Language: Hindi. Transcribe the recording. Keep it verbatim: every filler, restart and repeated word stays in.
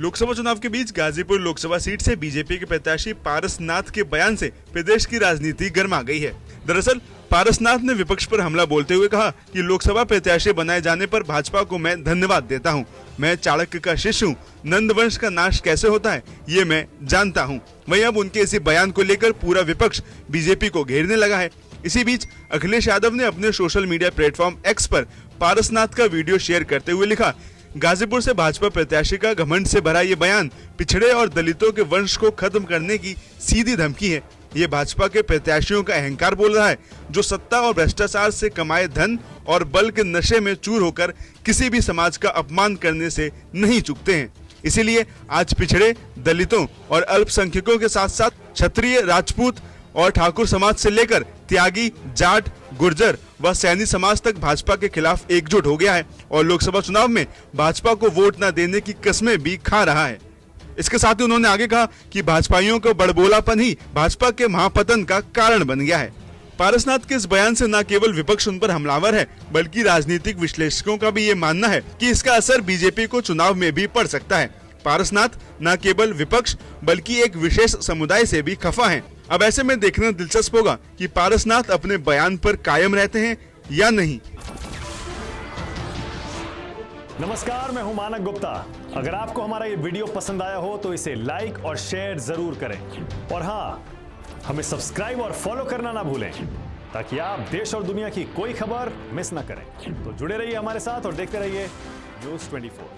लोकसभा चुनाव के बीच गाजीपुर लोकसभा सीट से बीजेपी के प्रत्याशी पारसनाथ के बयान से प्रदेश की राजनीति गर्मा गई है। दरअसल पारसनाथ ने विपक्ष पर हमला बोलते हुए कहा कि लोकसभा प्रत्याशी बनाए जाने पर भाजपा को मैं धन्यवाद देता हूं। मैं चाणक्य का शिष्य हूं। नंद वंश का नाश कैसे होता है ये मैं जानता हूं। वहीं अब उनके इसी बयान को लेकर पूरा विपक्ष बीजेपी को घेरने लगा है। इसी बीच अखिलेश यादव ने अपने सोशल मीडिया प्लेटफॉर्म एक्स पर पारसनाथ का वीडियो शेयर करते हुए लिखा, गाजीपुर से भाजपा प्रत्याशी का घमंड से भरा ये बयान पिछड़े और दलितों के वंश को खत्म करने की सीधी धमकी है। ये भाजपा के प्रत्याशियों का अहंकार बोल रहा है, जो सत्ता और भ्रष्टाचार से कमाए धन और बल के नशे में चूर होकर किसी भी समाज का अपमान करने से नहीं चूकते हैं। इसीलिए आज पिछड़े, दलितों और अल्पसंख्यकों के साथ साथ क्षत्रिय, राजपूत और ठाकुर समाज से लेकर त्यागी, जाट, गुर्जर व सैनी समाज तक भाजपा के खिलाफ एकजुट हो गया है और लोकसभा चुनाव में भाजपा को वोट न देने की कस्में भी खा रहा है। इसके साथ ही उन्होंने आगे कहा कि भाजपाइयों का बड़बोलापन ही भाजपा के महापतन का कारण बन गया है। पारसनाथ के इस बयान से न केवल विपक्ष उन पर हमलावर है, बल्कि राजनीतिक विश्लेषकों का भी ये मानना है कि इसका असर बीजेपी को चुनाव में भी पड़ सकता है। पारसनाथ न केवल विपक्ष बल्कि एक विशेष समुदाय से भी खफा हैं। अब ऐसे में देखना दिलचस्प होगा कि पारसनाथ अपने बयान पर कायम रहते हैं या नहीं। नमस्कार, मैं हूं मानक गुप्ता। अगर आपको हमारा ये वीडियो पसंद आया हो तो इसे लाइक और शेयर जरूर करें और हाँ, हमें सब्सक्राइब और फॉलो करना ना भूलें ताकि आप देश और दुनिया की कोई खबर मिस ना करें। तो जुड़े रहिए हमारे साथ और देखते रहिए न्यूज़ चौबीस।